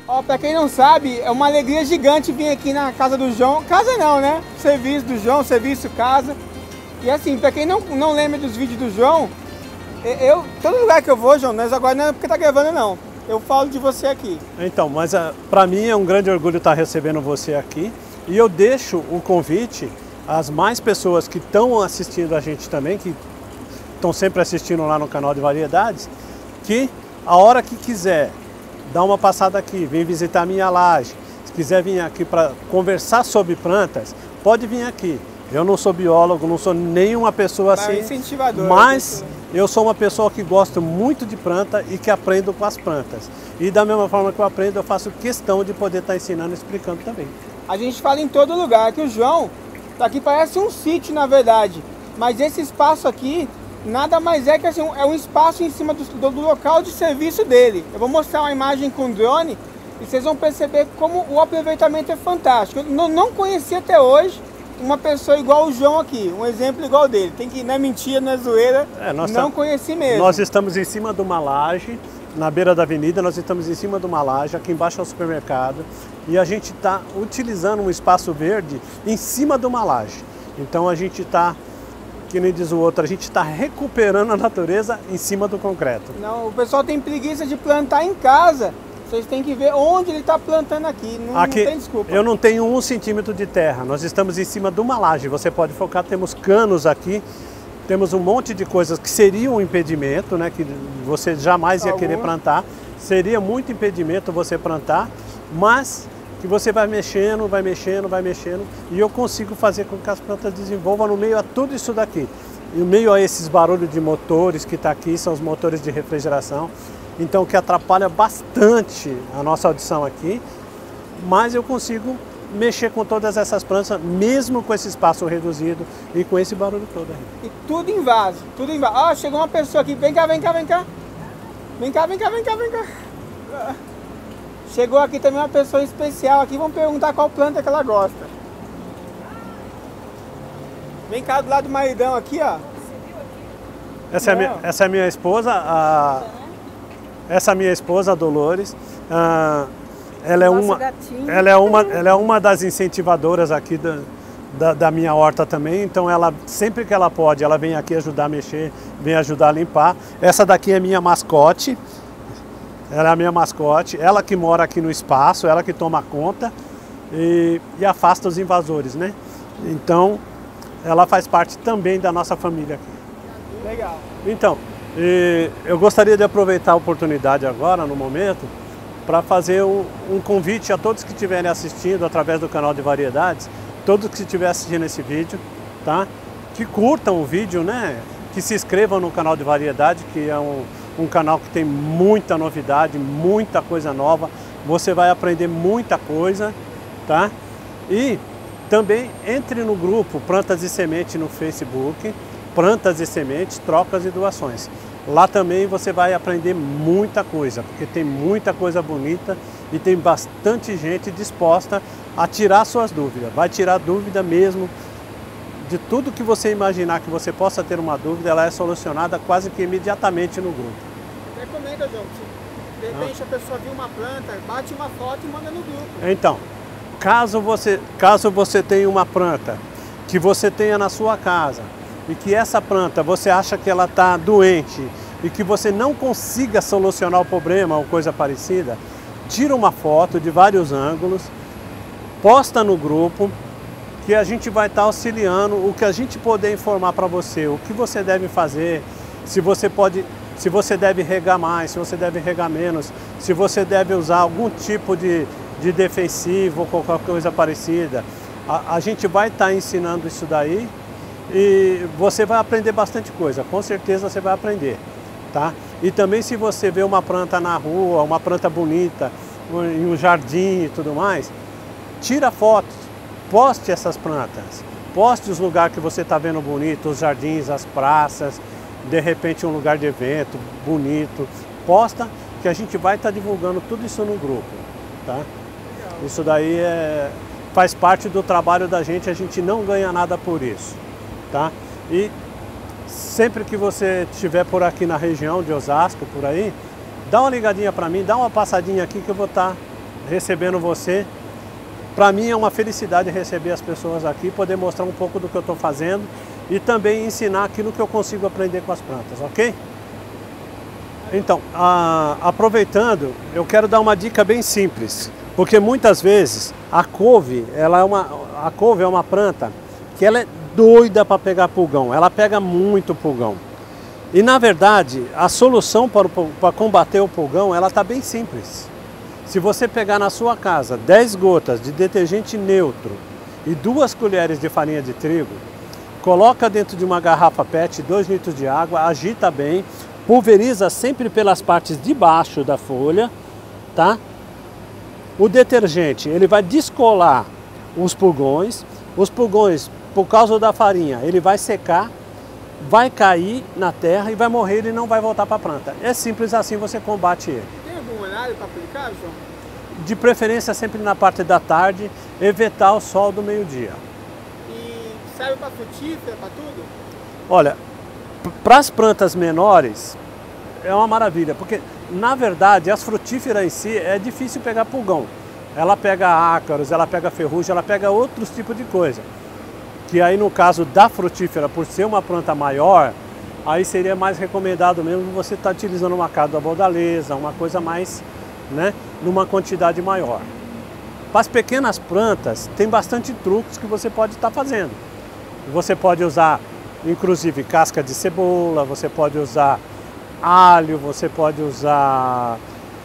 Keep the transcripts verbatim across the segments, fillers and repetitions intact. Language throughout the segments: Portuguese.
Ó, pra quem não sabe, é uma alegria gigante vir aqui na casa do João. Casa não, né? Serviço do João, serviço casa. E assim, pra quem não, não lembra dos vídeos do João, eu, todo lugar que eu vou, João, nós agora não é porque tá gravando não. Eu falo de você aqui. Então, mas uh, para mim é um grande orgulho estar recebendo você aqui. E eu deixo o convite às mais pessoas que estão assistindo a gente também, que estão sempre assistindo lá no canal de Variedades, que a hora que quiser dar uma passada aqui, vem visitar a minha laje, se quiser vir aqui para conversar sobre plantas, pode vir aqui. Eu não sou biólogo, não sou nenhuma pessoa assim, incentivador, mas eu sou uma pessoa que gosto muito de planta e que aprendo com as plantas. E da mesma forma que eu aprendo, eu faço questão de poder estar ensinando e explicando também. A gente fala em todo lugar que o João, aqui parece um sítio na verdade, mas esse espaço aqui nada mais é que assim, é um espaço em cima do, do, do local de serviço dele. Eu vou mostrar uma imagem com drone e vocês vão perceber como o aproveitamento é fantástico. Eu não, não conheci até hoje uma pessoa igual o João aqui, um exemplo igual dele. Tem que, não é mentira, não é zoeira, é, não tá, conheci mesmo. Nós estamos em cima de uma laje, na beira da avenida, nós estamos em cima de uma laje, aqui embaixo é o supermercado, e a gente está utilizando um espaço verde em cima de uma laje. Então a gente está, que nem diz o outro, a gente está recuperando a natureza em cima do concreto. Não, o pessoal tem preguiça de plantar em casa. Vocês têm que ver onde ele está plantando aqui, não, aqui, não tem desculpa. Eu não tenho um centímetro de terra, nós estamos em cima de uma laje, você pode focar, temos canos aqui, temos um monte de coisas que seria um impedimento, né, que você jamais ia Alguma? querer plantar, seria muito impedimento você plantar, mas que você vai mexendo, vai mexendo, vai mexendo, e eu consigo fazer com que as plantas desenvolvam no meio a tudo isso daqui. E no meio a esses barulhos de motores que está aqui, são os motores de refrigeração, então que atrapalha bastante a nossa audição aqui, mas eu consigo mexer com todas essas plantas, mesmo com esse espaço reduzido e com esse barulho todo aí. E tudo em vaso, tudo em vaso. Ah, chegou uma pessoa aqui, vem cá, vem cá, vem cá. Vem cá, vem cá, vem cá, vem cá. Chegou aqui também uma pessoa especial aqui, vamos perguntar qual planta que ela gosta. Vem cá do lado do maridão aqui, ó. Essa, é a, minha, essa é a minha esposa, a... Essa é minha esposa, a Dolores, ah, ela, é uma, ela, é uma, ela é uma das incentivadoras aqui da, da, da minha horta também, então ela, sempre que ela pode, ela vem aqui ajudar a mexer, vem ajudar a limpar. Essa daqui é minha mascote, ela é a minha mascote, ela que mora aqui no espaço, ela que toma conta e, e afasta os invasores, né? Então, ela faz parte também da nossa família aqui. Legal. Então, E eu gostaria de aproveitar a oportunidade agora, no momento, para fazer um, um convite a todos que estiverem assistindo através do canal de Variedades, todos que estiverem assistindo esse vídeo, tá? Que curtam o vídeo, né? Que se inscrevam no canal de Variedade, que é um, um canal que tem muita novidade, muita coisa nova. Você vai aprender muita coisa, tá? E também entre no grupo Plantas e Sementes no Facebook, Plantas e Sementes, Trocas e Doações. Lá também você vai aprender muita coisa, porque tem muita coisa bonita e tem bastante gente disposta a tirar suas dúvidas. Vai tirar dúvida mesmo de tudo que você imaginar que você possa ter uma dúvida, ela é solucionada quase que imediatamente no grupo. Recomenda, João, de repente ah. a pessoa viu uma planta, bate uma foto e manda no grupo. Então, caso você, caso você tenha uma planta que você tenha na sua casa, e que essa planta você acha que ela está doente e que você não consiga solucionar o problema ou coisa parecida, tira uma foto de vários ângulos, posta no grupo, que a gente vai estar auxiliando, o que a gente puder informar para você, o que você deve fazer, se você pode, se você deve regar mais, se você deve regar menos, se você deve usar algum tipo de, de defensivo ou qualquer coisa parecida. A, a gente vai estar ensinando isso daí. E você vai aprender bastante coisa, com certeza você vai aprender, tá? E também se você vê uma planta na rua, uma planta bonita, em um jardim e tudo mais, tira fotos, poste essas plantas, poste os lugares que você está vendo bonito, os jardins, as praças, de repente um lugar de evento bonito, posta que a gente vai estar divulgando tudo isso no grupo, tá? Isso daí é, faz parte do trabalho da gente, a gente não ganha nada por isso. Tá? E sempre que você estiver por aqui na região de Osasco, por aí, dá uma ligadinha para mim, dá uma passadinha aqui que eu vou estar recebendo você. Para mim é uma felicidade receber as pessoas aqui, poder mostrar um pouco do que eu estou fazendo e também ensinar aquilo que eu consigo aprender com as plantas, ok? Então, a, aproveitando, eu quero dar uma dica bem simples, porque muitas vezes a couve, ela é uma, a couve é uma planta que ela é doida para pegar pulgão, ela pega muito pulgão. E na verdade, a solução para, o, para combater o pulgão, ela está bem simples. Se você pegar na sua casa dez gotas de detergente neutro e duas colheres de farinha de trigo, coloca dentro de uma garrafa pet, dois litros de água, agita bem, pulveriza sempre pelas partes de baixo da folha, tá? O detergente, ele vai descolar os pulgões, os pulgões, por causa da farinha, ele vai secar, vai cair na terra e vai morrer, ele não vai voltar para a planta. É simples assim, você combate ele. Tem algum horário para aplicar, João? De preferência sempre na parte da tarde, evitar o sol do meio-dia. E serve para frutífera, para tudo? Olha, para as plantas menores é uma maravilha, porque na verdade as frutíferas em si é difícil pegar pulgão. Ela pega ácaros, ela pega ferrugem, ela pega outros tipos de coisa. Que aí no caso da frutífera, por ser uma planta maior, aí seria mais recomendado mesmo você estar tá utilizando uma casa da bordaleza, uma coisa mais, né, numa quantidade maior. Para as pequenas plantas, tem bastante truques que você pode estar tá fazendo. Você pode usar, inclusive, casca de cebola, você pode usar alho, você pode usar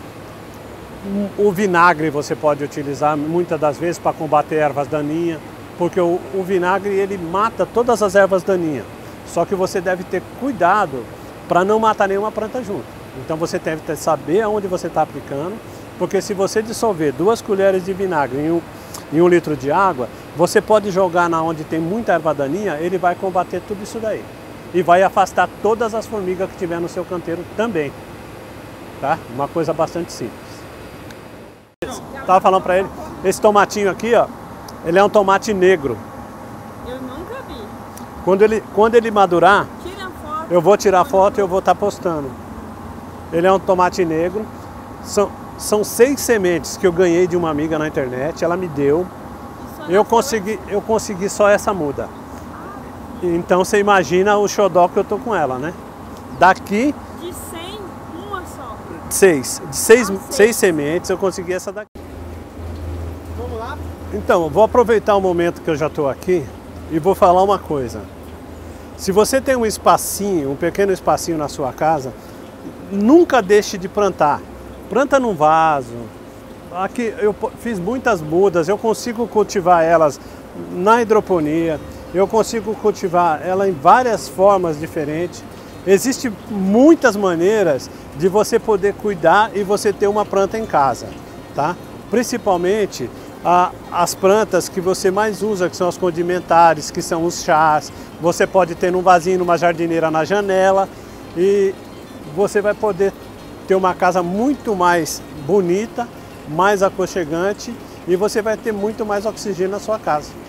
o vinagre, você pode utilizar muitas das vezes para combater ervas daninhas, porque o, o vinagre ele mata todas as ervas daninhas. Só que você deve ter cuidado para não matar nenhuma planta junto. Então você deve ter, saber aonde você está aplicando, porque se você dissolver duas colheres de vinagre em um, em um litro de água, você pode jogar na onde tem muita erva daninha, ele vai combater tudo isso daí. E vai afastar todas as formigas que tiver no seu canteiro também. Tá? Uma coisa bastante simples. Estava falando para ele, esse tomatinho aqui, ó, ele é um tomate negro. Eu nunca vi. Quando ele, quando ele madurar, Tira a foto. eu vou tirar foto e eu vou estar postando. Ele é um tomate negro. São, são seis sementes que eu ganhei de uma amiga na internet, ela me deu. Eu consegui, eu consegui só essa muda. Então você imagina o xodó que eu tô com ela, né? Daqui... De cem, uma só. Seis. De seis, Ah, seis. seis sementes eu consegui essa daqui. Vamos lá? Então, eu vou aproveitar o momento que eu já estou aqui e vou falar uma coisa. Se você tem um espacinho, um pequeno espacinho na sua casa, nunca deixe de plantar. Planta num vaso. Aqui eu fiz muitas mudas, eu consigo cultivar elas na hidroponia, eu consigo cultivar ela em várias formas diferentes. Existem muitas maneiras de você poder cuidar e você ter uma planta em casa, tá? Principalmente a, as plantas que você mais usa, que são as condimentares, que são os chás. Você pode ter num vasinho, numa jardineira na janela e você vai poder ter uma casa muito mais bonita, mais aconchegante e você vai ter muito mais oxigênio na sua casa.